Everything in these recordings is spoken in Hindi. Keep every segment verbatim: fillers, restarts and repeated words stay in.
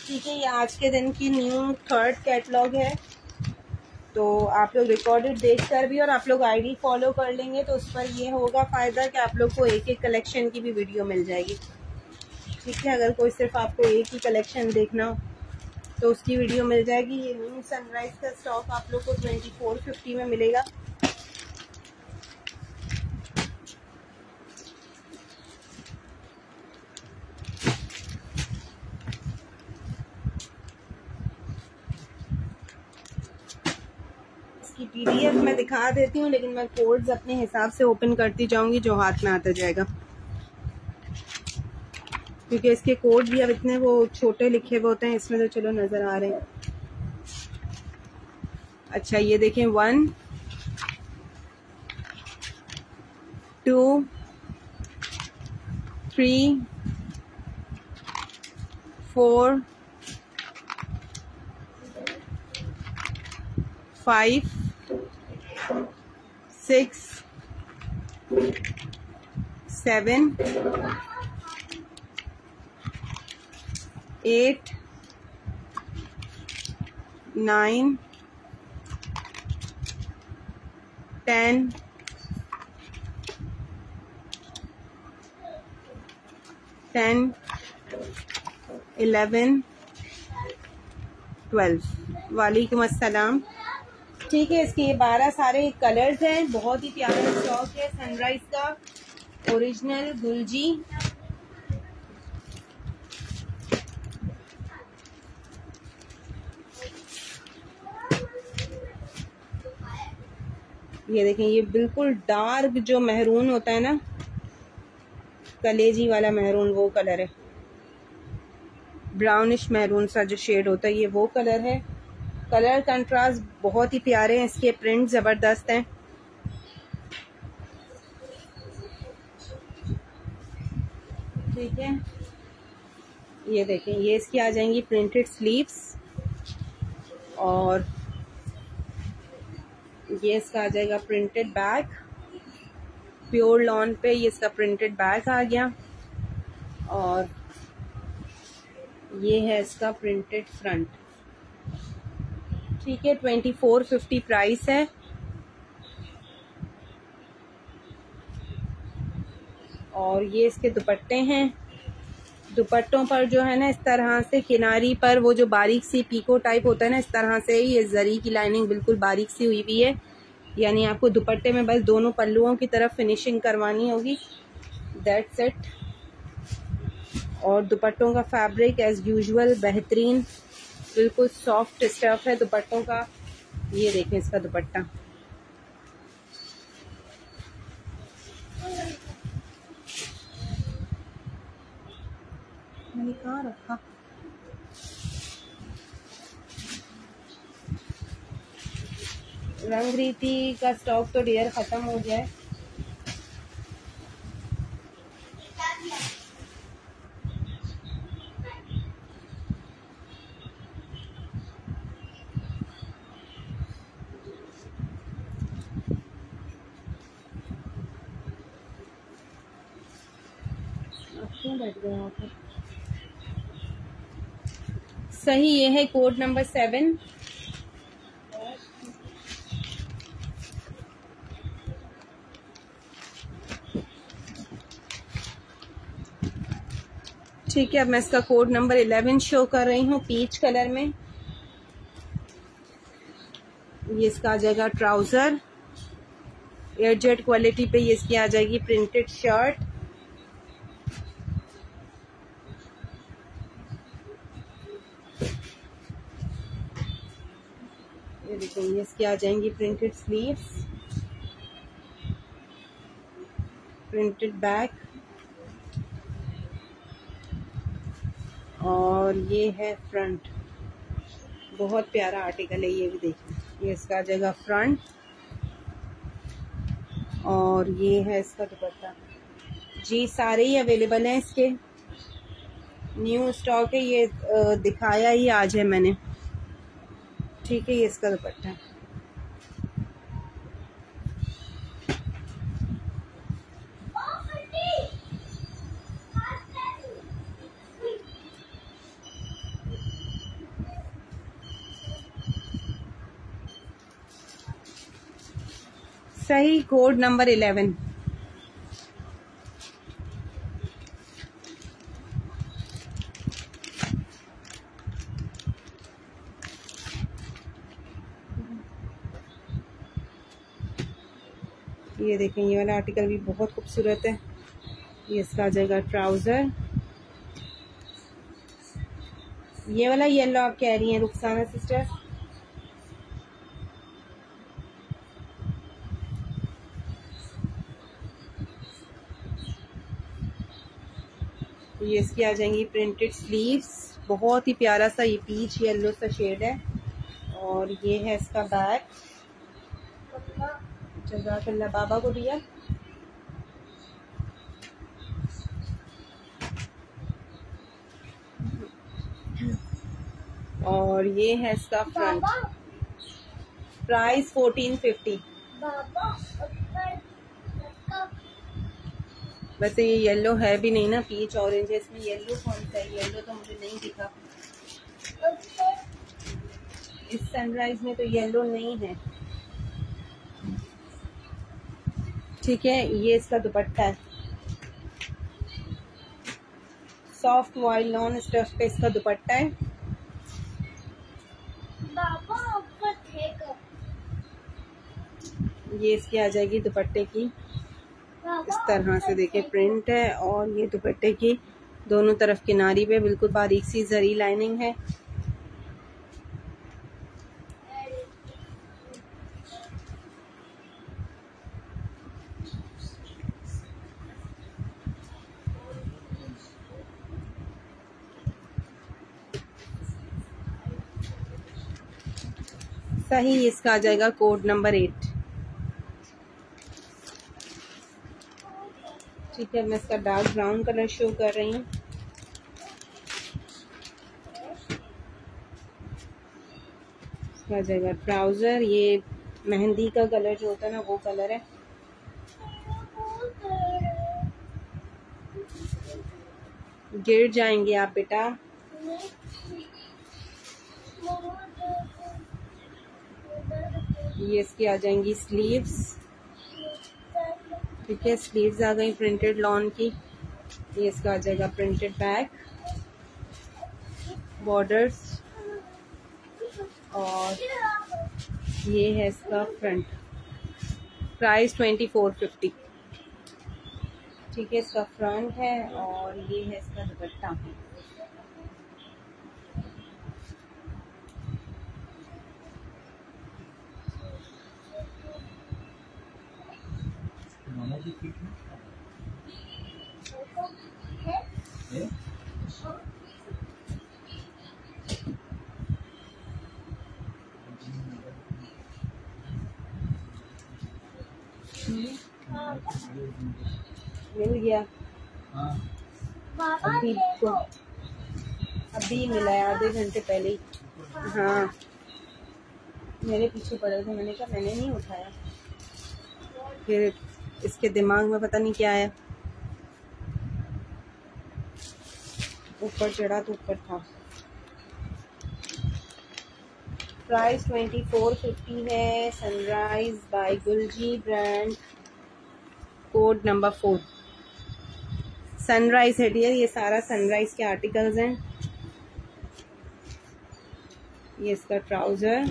ठीक है, ये आज के दिन की न्यू थर्ड कैटलॉग है, तो आप लोग रिकॉर्डेड देखकर भी और आप लोग आईडी फॉलो कर लेंगे तो उस पर ये होगा फ़ायदा कि आप लोग को एक एक कलेक्शन की भी वीडियो मिल जाएगी। ठीक है, अगर कोई सिर्फ आपको एक ही कलेक्शन देखना हो तो उसकी वीडियो मिल जाएगी। ये न्यू सनराइज का स्टॉक आप लोग को ट्वेंटी फोर फिफ्टी में मिलेगा। इसकी पीडीएफ मैं दिखा देती हूँ, लेकिन मैं कोड्स अपने हिसाब से ओपन करती जाऊंगी जो हाथ में आता जाएगा, क्योंकि इसके कोड भी अब इतने वो छोटे लिखे हुए होते हैं, इसमें तो चलो नजर आ रहे हैं। अच्छा, ये देखें, one two three four five six seven eight nine ten ten eleven twelve. वालेकुम अस्सलाम। ठीक है, इसके ये बारह सारे कलर्स हैं, बहुत ही प्यारा स्टॉक है सनराइज का, ओरिजिनल गुलजी। ये देखें, ये बिल्कुल डार्क जो मेहरून होता है ना, कलेजी वाला मेहरून, वो कलर है। ब्राउनिश मेहरून सा जो शेड होता है, ये वो कलर है। कलर कंट्रास्ट बहुत ही प्यारे हैं, इसके प्रिंट जबरदस्त हैं। ठीक है, ये देखें, ये इसकी आ जाएंगी प्रिंटेड स्लीव्स, और ये इसका आ जाएगा प्रिंटेड बैक। प्योर लॉन पे ये इसका प्रिंटेड बैक आ गया, और ये है इसका प्रिंटेड फ्रंट। ठीक है, ट्वेंटी फोर फिफ्टी प्राइस है। और ये इसके दुपट्टे हैं। दुपट्टों पर जो है ना, इस तरह से किनारी पर वो जो बारीक सी पीको टाइप होता है ना, इस तरह से ये जरी की लाइनिंग बिल्कुल बारीक सी हुई हुई है, यानी आपको दुपट्टे में बस दोनों पल्लुओं की तरफ फिनिशिंग करवानी होगी, दैट्स इट। और दुपट्टों का फैब्रिक एज यूजुअल बेहतरीन, बिल्कुल सॉफ्ट स्टफ है दुपट्टों का। ये देखें इसका दुपट्टा, मैंने कहाँ रखा, रंग रीति का स्टॉक तो डियर खत्म हो गया है। क्यों बैठ गए वहाँ पर? सही, ये है कोड नंबर सेवन। ठीक है, अब मैं इसका कोड नंबर इलेवन शो कर रही हूँ, पीच कलर में। ये इसका आ जाएगा ट्राउजर, एयरजेट क्वालिटी पे ये इसकी आ जाएगी प्रिंटेड शर्ट। ये देखिए, ये इसकी आ जाएंगी प्रिंटेड स्लीव्स, प्रिंटेड बैक, और ये है फ्रंट। बहुत प्यारा आर्टिकल है ये भी, देखिए। ये इसका आ जाएगा फ्रंट, और ये है इसका दुपट्टा। जी, सारे ही अवेलेबल हैं इसके, न्यू स्टॉक है ये, दिखाया ही आज है मैंने। ठीक है, ये इसका दुपट्टा है। सही, कोड नंबर इलेवन। ये देखें, ये वाला आर्टिकल भी बहुत खूबसूरत है। ये इसका आ जाएगा ट्राउज़र। ये वाला येलो आप कह रही हैं रुखसाना सिस्टर? ये इसकी आ जाएंगी प्रिंटेड स्लीव्स। बहुत ही प्यारा सा ये पीच येलो सा शेड है। और ये है इसका बैक। जज़ाकल्लाह, बाबा को दिया। और ये है इसका फ्रंट। Price fourteen fifty. वैसे ये येलो है भी नहीं ना, पीच ऑरेंज है। इसमें येलो कौन सा है? येलो तो मुझे नहीं दिखा इस सनराइज में, तो येलो नहीं है। ठीक है, ये इसका दुपट्टा है। सॉफ्ट वाइल नॉन स्टफ पे इसका दुपट्टा है। ये इसकी आ जाएगी दुपट्टे की इस तरह से, देखिए प्रिंट है। और ये दुपट्टे की दोनों तरफ किनारी पे बिल्कुल बारीक सी जरी लाइनिंग है। सही, इसका आ जाएगा कोड नंबर एट। ठीक है, मैं इसका डार्क ब्राउन कलर शो कर रही हूँ। इसका आ जाएगा ट्राउजर। ये मेहंदी का कलर जो होता है ना, वो कलर है। गिर जाएंगे आप बेटा। ये इसकी आ जाएंगी स्लीव्स। ठीक है, स्लीव्स आ गई प्रिंटेड लॉन की। ये इसका आ जाएगा प्रिंटेड बैक, बॉर्डर्स। और ये है इसका front. Price twenty four fifty. ठीक है, इसका फ्रंट है। और ये है इसका दुपट्टा। मिल गया अभी तो, अभी मिला है आधे घंटे पहले ही। हाँ, मेरे पीछे पड़े थे, मैंने कहा मैंने नहीं उठाया। फिर इसके दिमाग में पता नहीं क्या आया, ऊपर चढ़ा तो ऊपर था। प्राइस ट्वेंटी फोर फिफ्टी है। Sunrise by Gulji brand, code number four. Sunrise है डियर, ये सारा सनराइज के आर्टिकल्स हैं। ये इसका ट्राउजर।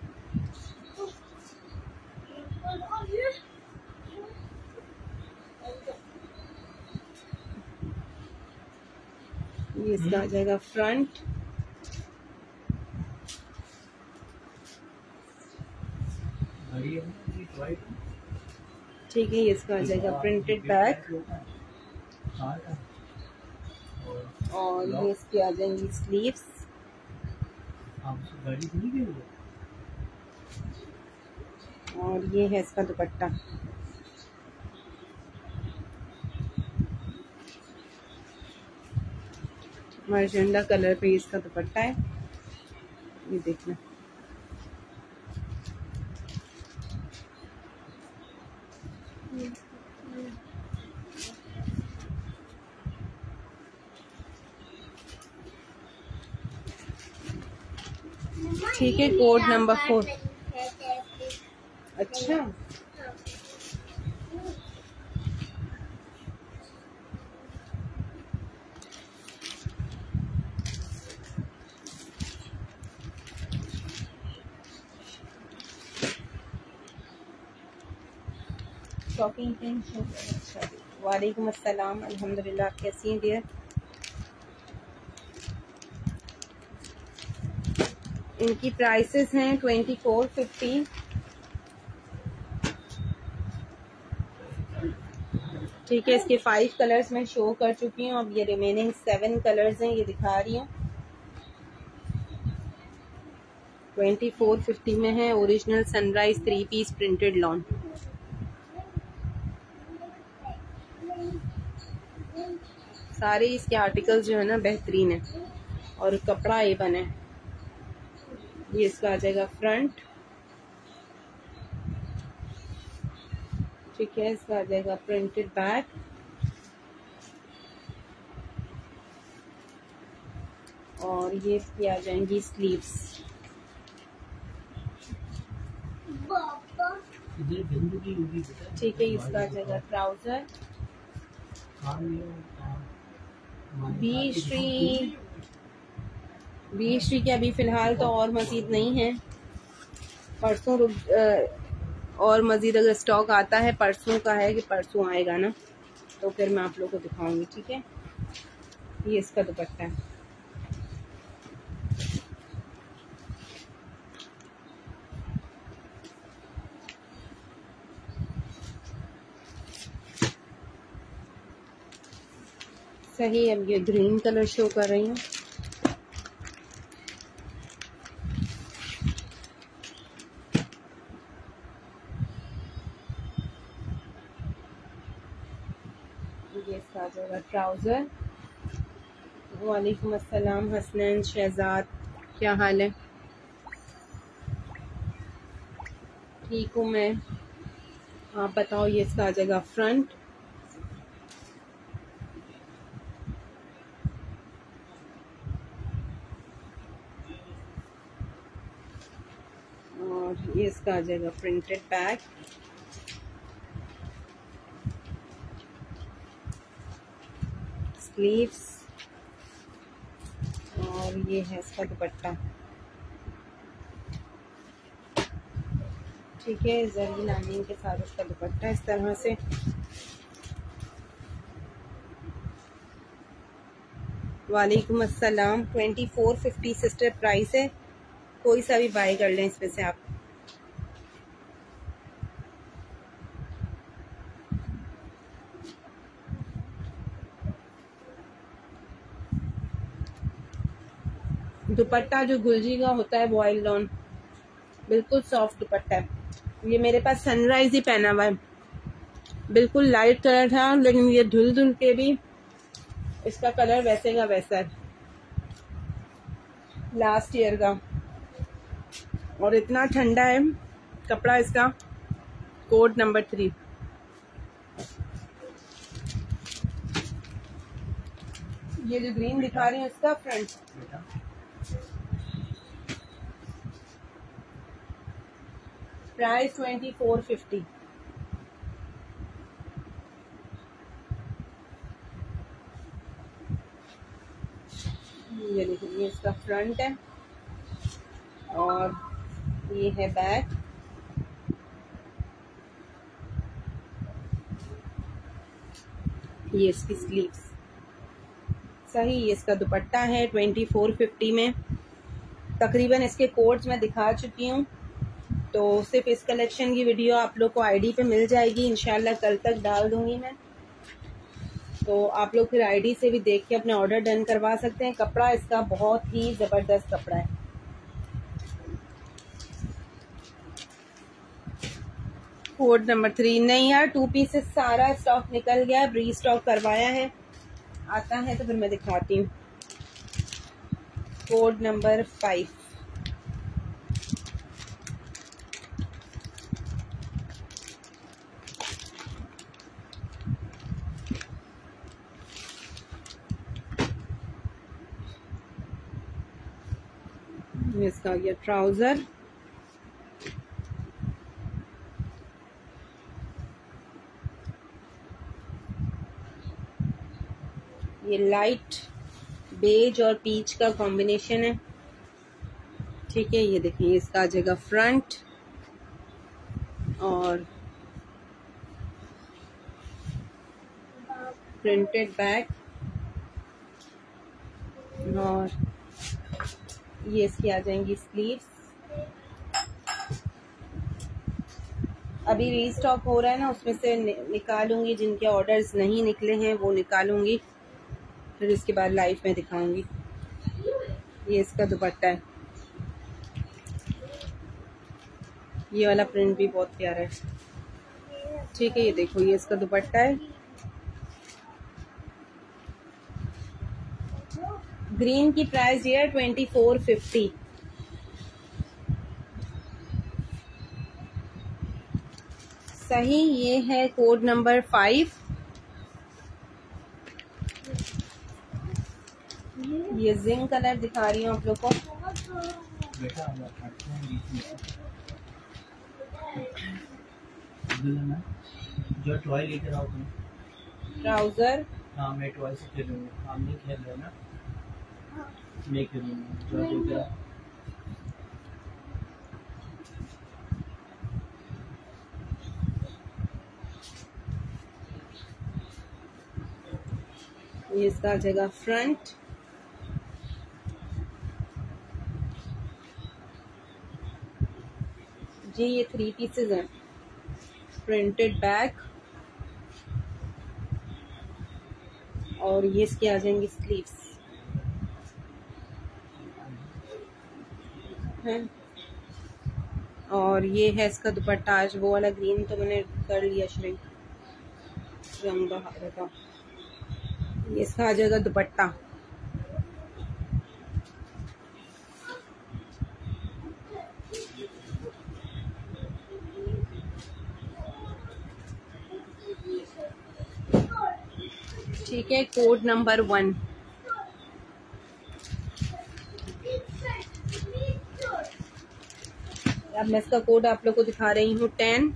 ये इसका आ जाएगा फ्रंट। ठीक है, ये इसका आ जाएगा प्रिंटेड बैक। और ये इसकी आ जाएंगी स्लीव्स। और ये है इसका दुपट्टा। मर्जेंडा कलर पे इसका दुपट्टा है, ये देखना। ठीक है, कोड नंबर फोर। अच्छा, शॉकिंग थिंग शो। अच्छा, वालेकुम अस्सलाम, अल्हम्दुलिल्लाह। आप कैसी हैं डियर? इनकी प्राइसेस हैं ट्वेंटी फोर फिफ्टी। ठीक है, इसके फाइव कलर्स मैं शो कर चुकी हूँ। अब ये रिमेनिंग सेवन कलर्स हैं, ये दिखा रही हूँ। ट्वेंटी फोर फिफ्टी में है। Original Sunrise three piece printed lawn. सारे इसके आर्टिकल्स जो है ना बेहतरीन है और कपड़ा ए वन है। ये इसका आ जाएगा फ्रंट। ठीक है, इसका आ जाएगा प्रिंटेड बैक। और ये इसकी आ जाएंगी स्लीव्स। ठीक है, इसका आ जाएगा ट्राउजर। बी श्री बी श्री के अभी फिलहाल तो और मजीद नहीं है। परसों रुक और मजीद अगर स्टॉक आता है, परसों का है कि परसों आएगा ना, तो फिर मैं आप लोगों को दिखाऊंगी। ठीक है, ये इसका दुपट्टा है। सही, अब ये ग्रीन कलर शो कर रही हूँ। ये इसका आ जाएगा ट्राउजर। वालेकुम अस्सलाम हसनैन शहजाद, क्या हाल है? ठीक हूँ मैं, आप बताओ। ये इसका आ जाएगा फ्रंट। और ये इसका आ जाएगा प्रिंटेड बैक। स्लीव्स। और ये है इसका दुपट्टा। ठीक है, जरी लाइनिंग के साथ इसका दुपट्टा इस तरह से। वालेकुम अस्सलाम। Twenty four fifty sister price है, कोई सा भी बाय कर लें इसमें से आप। दुपट्टा जो गुलजी का होता है बॉयल लॉन, बिल्कुल सॉफ्ट दुपट्टा है। ये मेरे पास सनराइज ही पहना हुआ है, बिल्कुल लाइट कलर था, लेकिन ये धुल धुल के भी इसका कलर वैसे का वैसा है, लास्ट ईयर का। और इतना ठंडा है कपड़ा इसका। Code number three. ये जो ग्रीन दिखा रही हूँ इसका front. Price twenty four fifty. ये देखिए, ये इसका फ्रंट है और ये है बैक। ये इसकी स्लीव्स। सही, ये इसका दुपट्टा है ट्वेंटी फोर फिफ्टी में। तकरीबन इसके कोड्स मैं दिखा चुकी हूँ, तो सिर्फ इस कलेक्शन की वीडियो आप लोग को आईडी पे मिल जाएगी। इंशाल्लाह कल तक डाल दूंगी मैं, तो आप लोग फिर आईडी से भी देख के अपने ऑर्डर डन करवा सकते हैं। कपड़ा इसका बहुत ही ज़बरदस्त कपड़ा है। Code number three. नहीं यार, टू पीसेस सारा स्टॉक निकल गया, री स्टॉक करवाया है। आता है तो फिर मैं दिखाती हूँ। Code number five. इसका ये ट्राउजर। ये लाइट बेज और पीच का कॉम्बिनेशन है। ठीक है, ये देखिए, इसका आ जाएगा फ्रंट और प्रिंटेड बैक, और ये इसकी आ जाएंगी स्लीव्स। अभी रीस्टॉक हो रहा है ना, उसमें से नि, निकालूंगी, जिनके ऑर्डर्स नहीं निकले हैं वो निकालूंगी, फिर इसके बाद लाइव में दिखाऊंगी। ये इसका दुपट्टा है, ये वाला प्रिंट भी बहुत प्यारा है। ठीक है, ये देखो, ये इसका दुपट्टा है। ग्रीन की प्राइस ये है ट्वेंटी फोर फिफ्टी। सही, ये है कोड नंबर फाइव। ये जिंक कलर दिखा रही हूँ आप लोग को। जो टॉय लेकर आओ तुम। ट्राउजर, हाँ मैं टॉय से खेलूंगा, हम नहीं खेल रहे ना, मैं खेलूंगा जो लेकर। ये इसका जगह फ्रंट, जी ये थ्री पीसेस हैं। प्रिंटेड बैक, और ये इसके आ जाएंगी स्लीव्स हैं, और ये है इसका दुपट्टा। आज वो वाला ग्रीन तो मैंने कर लिया श्रिंक, रंग बहार का। ये इसका आ जाएगा दुपट्टा। ठीक है, कोड नंबर वन। अब मैं इसका कोड आप लोग को दिखा रही हूँ, टेन।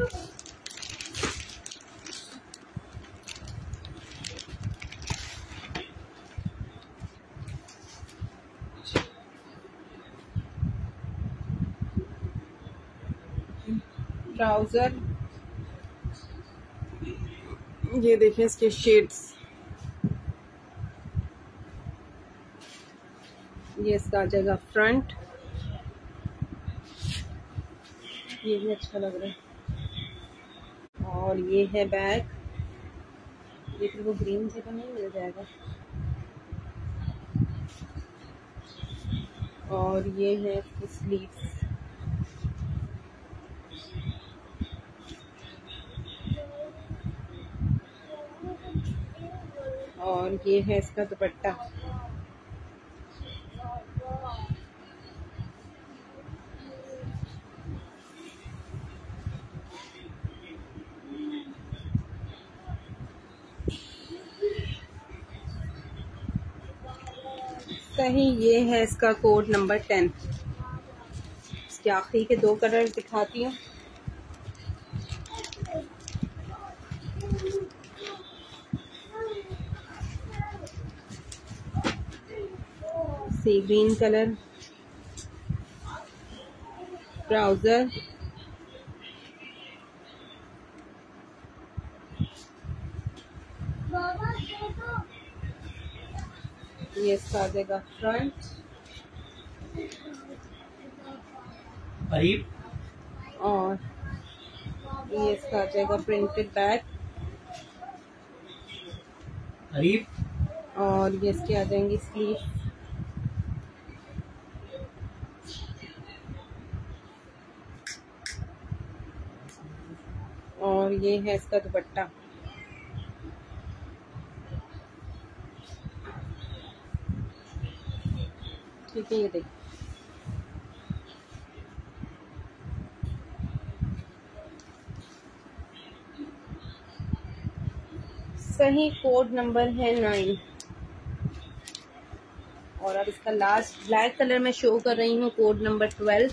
ट्राउजर, ये देखें इसके शेड्स। ये इसका आ जाएगा फ्रंट, ये भी अच्छा लग रहा है, और ये है बैक। ये फिर वो ग्रीन से तो नहीं मिल जाएगा, और ये है स्लीव्स। और ये है इसका दुपट्टा। सही, ये है इसका कोड नंबर टेन। इसके आखिरी के दो कलर दिखाती हूँ। सी ग्रीन कलर, ट्राउजर, ये इसका आ जाएगा फ्रंट, और ये इसका आ जाएगा प्रिंटेड बैक, और ये इसके आ जाएंगी स्लीव, और ये है इसका दुपट्टा। ठीक है, ये देखिए सही, कोड नंबर है नाइन। और अब इसका लास्ट ब्लैक कलर में शो कर रही हूँ, कोड नंबर ट्वेल्व।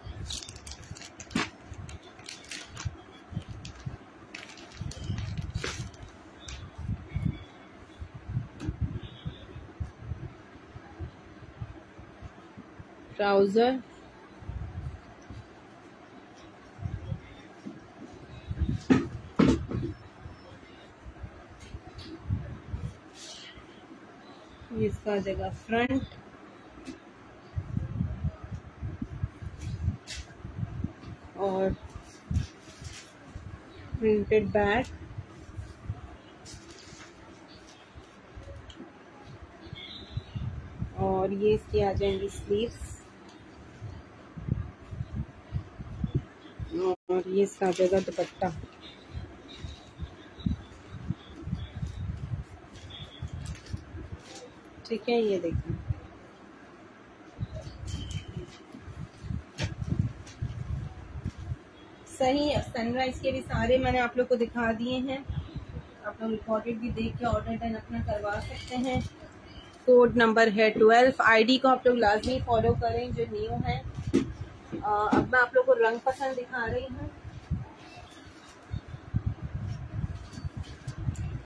ट्राउजर, इसका आ जाएगा फ्रंट, और प्रिंटेड बैक, और ये इसकी आ जाएंगी स्लीव्स, और ये इसका आ जाएगा दुपट्टा। ठीक है, ये देखिए सही। सनराइज के भी सारे मैंने आप लोग को दिखा दिए हैं। आप लोग रिकॉर्डेड भी देख के ऑर्डर डन अपना करवा सकते हैं। कोड नंबर है ट्वेल्व। आईडी को आप लोग लाजमी फॉलो करें जो न्यू है। अब मैं आप लोग को रंग पसंद दिखा रही हूँ।